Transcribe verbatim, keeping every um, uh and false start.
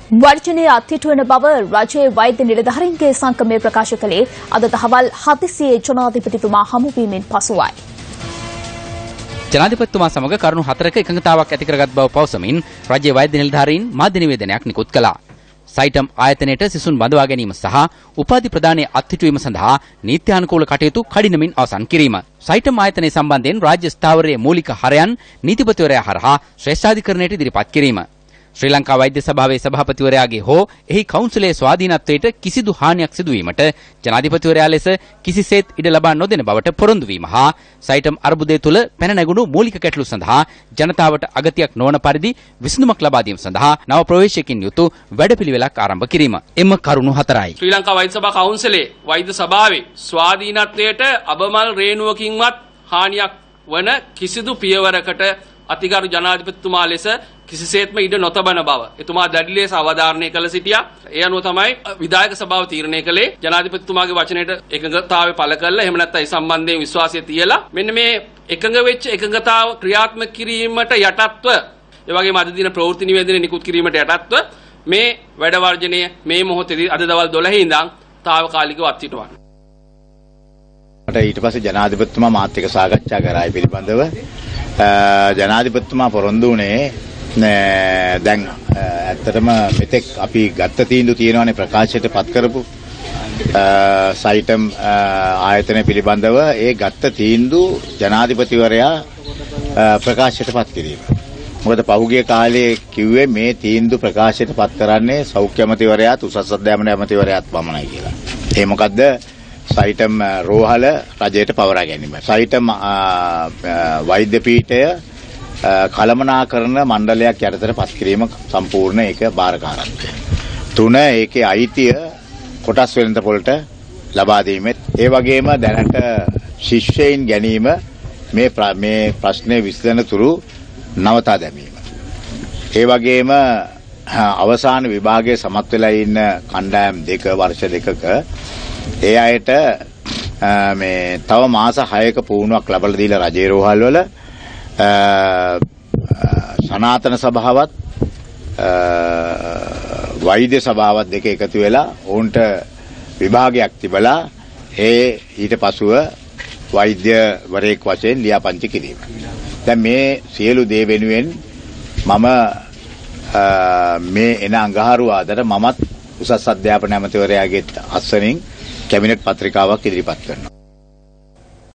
වර්ජනයේ අත්හිටුවන බව රජයේ වෛද්‍ය නිලධාරීන්ගේ සංගමය ප්‍රකාශ කළේ අද දහවල් හදිසියේ ජනාධිපතිතුමා හමුවීමෙන් පසුවයි. ජනාධිපතිතුමා සමග කරුණු හතරක එකඟතාවක් ඇති කරගත් බව පවසමින් රජයේ වෛද්‍ය නිලධාරීන් මාධ්‍ය නිවේදනයක් නිකුත් කළා. සයිටම් ආයතනයේ සිසුන් බඳවා ගැනීම සහ උපාධි ප්‍රදානයේ අත්හිටුවීම සඳහා නීත්‍යානුකූල කටයුතු කඩිනමින් අවසන් කිරීම. සයිටම් ආයතනය සම්බන්ධයෙන් රාජ්‍ය ස්ථාවරයේ මූලික හරයන් නීතිපතිවරයා හරහා ශ්‍රේෂ්ඨාධිකරණයට ඉදිරිපත් කිරීම. ශ්‍රී ලංකා වෛද්‍ය සභාවේ සභාපතිවරයාගේ හෝ එහි කවුන්සිලයේ ස්වාධීනත්වයට කිසිදු හානියක් සිදු වීමට ජනාධිපතිවරයා ලෙස කිසිසේත් ඉඩ ලබා නොදෙන බවට පොරොන්දු වීම හා සයිටම් අර්බුදය තුළ පැන නැගුණු මූලික ගැටලු සඳහා ජනතාවට අගතියක් නොවන පරිදි විසඳුමක් ලබා දීම සඳහා නව ප්‍රවේශයකින් යුතු වැඩපිළිවෙලක් ආරම්භ කිරීම. එම කරුණු හතරයි. ශ්‍රී ලංකා වෛද්‍ය සභා කවුන්සිලයේ වෛද්‍ය සභාවේ ස්වාධීනත්වයට අබමල් රේණුවකින්වත් හානියක් වන කිසිදු පියවරකට අතිගරු ජනාධිපතිතුමා ලෙස කිසිසේත්ම ඉඩ නොතබන බව එතුමා දැඩි ලෙස අවධාරණය කළ සිටියා. ඒ අනුව තමයි විධායක සභාව තීරණය කළේ ජනාධිපතිතුමාගේ වචනයට එකඟතාවය පළ කළා. එහෙම නැත්නම් ඒ සම්බන්ධයෙන් විශ්වාසය තියලා මෙන්න මේ එකඟ වෙච්ච එකඟතාව ක්‍රියාත්මක කිරීමට යටත්ව ඒ වගේම අද දින ප්‍රවෘත්ති නිවේදනය නිකුත් කිරීමට යටත්ව මේ වැඩ වර්ජනය මේ මොහොතේදී අද දවල් දොළහ ඉඳන් తాවකාලිකව අත්හිටුවන්න. ඊට පස්සේ ජනාධිපතිතුමා මාත් එක්ක සාකච්ඡා කරා ඒ පිළිබඳව. ජනාධිපතිතුමා පොරොන්දු වුණේ දැන් ඇත්තටම මෙතෙක් අපි ගත්ත තීන්දුව තියෙනවානේ ප්‍රකාශයට පත් කරපු සයිටම් ආයතනය පිළිබඳව ඒ ගත්ත තීන්දුව ජනාධිපතිවරයා ප්‍රකාශයට පත් කිරීම. මොකද පහුගිය කාලේ කිව්වේ මේ තීන්දුව ප්‍රකාශයට පත් කරන්නේ සෞඛ්‍ය අමාත්‍යවරයාත් උසස් අධ්‍යාපන අමාත්‍යවරයාත් පමණයි කියලා. ඒ මොකද්ද? සයිටම් රෝහල රජයට පවරා ගැනීම. සයිටම් වෛද්‍ය පීඨය කළමනාකරන මණ්ඩලයක් යටතට පත් කිරීම සම්පූර්ණ ඒක බාරකාරත්වය. තුන ඒකේ අයිතිය කොටස් වෙළඳ පොළට ලබා දීමෙත් ඒ වගේම දැනට ශිෂ්‍යයින් ගැනීම මේ මේ ප්‍රශ්නේ විසඳන තුරු නවතා දැමීම. ඒ වගේම අවසාන විභාගයේ සමත් වෙලා ඉන්න කණ්ඩායම් දෙක වර්ෂ දෙකක ඒ අයට මේ තව මාස හයක පුහුණුවක් ලබා දීලා රජයේ රෝහල් වල සනාතන සභාවත් වෛද්‍ය සභාවත් දෙක එකතු වෙලා ඔවුන්ට විභාගයක් තිබලා ඒ ඊට පසුව වෛද්‍යවරයෙක් වශයෙන් ලියාපදිංචි කිරීම. දැන් මේ සියලු දේ වෙනුවෙන් මම මේ එන අඟහරුවාදට මමත් උසස් අධ්‍යාපන ඇමතිවරයාගේ අස්වනින් කැබිනට් පත්‍රිකාවක් ඉදිරිපත් කරනවා.